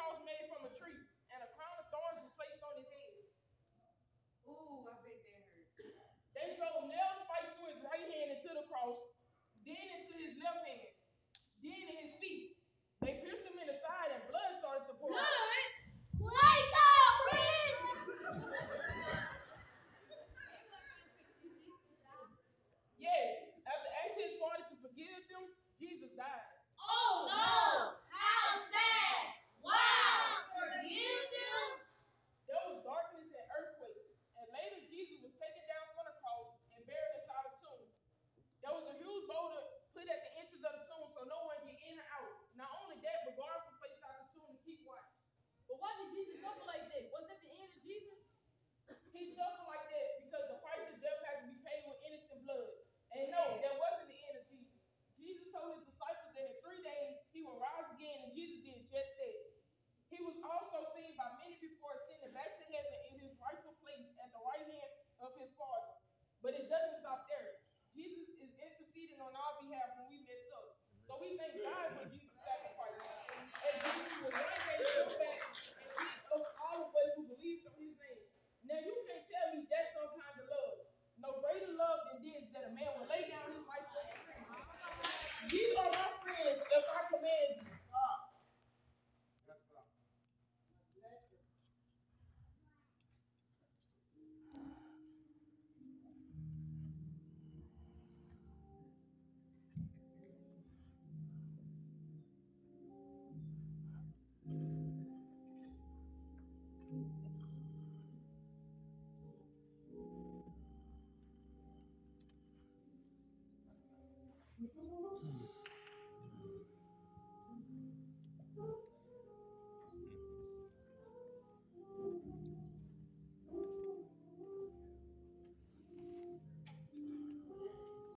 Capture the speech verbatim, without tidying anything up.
cross made from a tree, and a crown of thorns was placed on his head. Ooh, I bet that hurt. They drove nail spikes through his right hand into the cross, then into his left hand, then in his feet. They pierced him in the side, and blood started to pour out. Blood? Wake up, Rich! Yes, after asking his father to forgive them, Jesus died. Oh no! How sad! Wow! Forgive them? There was darkness and earthquakes, and later Jesus was taken down from the cross and buried inside a tomb. There was a huge boulder put at the entrance of the tomb so no one get in or out. Not only that, but guards were placed out the tomb to keep watch. But why did Jesus suffer like that? Was that the end of Jesus? He suffered like that because the price of death had to be paid with innocent blood. And no, that wasn't the end of Jesus. Jesus told his disciples that in three days he would rise again, and Jesus did just that. He was also seen by many before ascending back to heaven in his rightful place at the right hand of his Father. But it doesn't stop there. Jesus is interceding on our behalf when we mess up. So we thank God for Jesus' sacrifice. And Jesus will one day come back and get us all of us who believe on his name. Now you can't tell me that's some kind of love. No greater love than this, that a man will lay down his life for his friends. These are my friends if I command you.